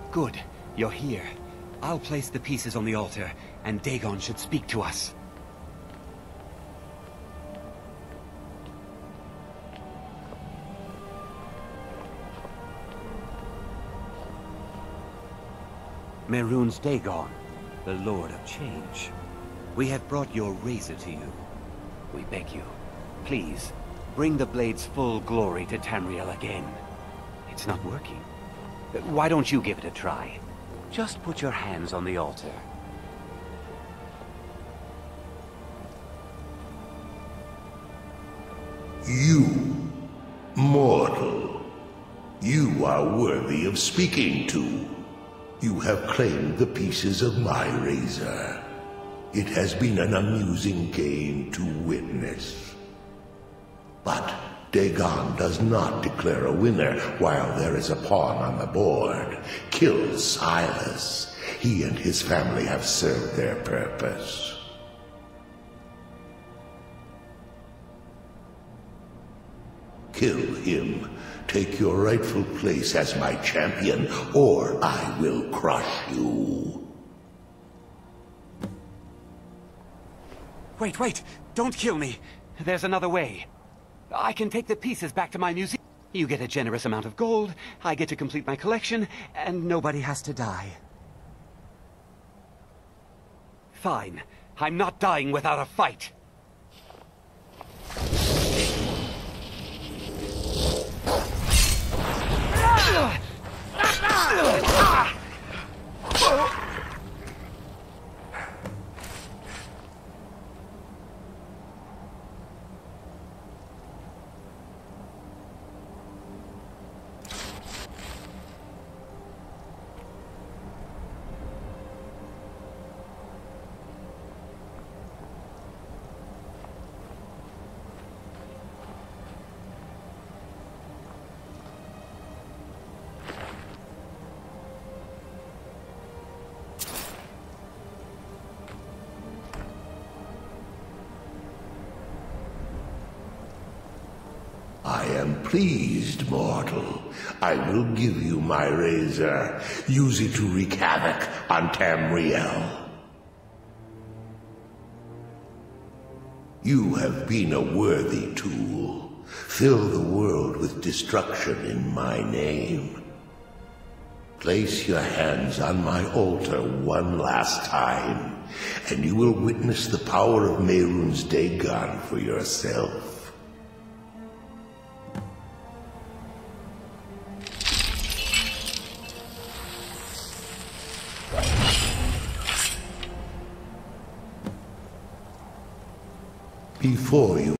Good. You're here. I'll place the pieces on the altar, and Dagon should speak to us. Mehrunes Dagon, the Lord of Change. We have brought your razor to you. We beg you, please, bring the blade's full glory to Tamriel again. It's not working. Why don't you give it a try? Just put your hands on the altar. You, mortal, you are worthy of speaking to. You have claimed the pieces of my razor. It has been an amusing game to witness. But Dagon does not declare a winner while there is a pawn on the board. Kill Silas. He and his family have served their purpose. Kill him. Take your rightful place as my champion, or I will crush you. Wait! Don't kill me! There's another way. I can take the pieces back to my museum. You get a generous amount of gold, I get to complete my collection, and nobody has to die. Fine. I'm not dying without a fight. I am pleased, mortal. I will give you my razor. Use it to wreak havoc on Tamriel. You have been a worthy tool. Fill the world with destruction in my name. Place your hands on my altar one last time, and you will witness the power of Mehrunes Dagon for yourself. Before you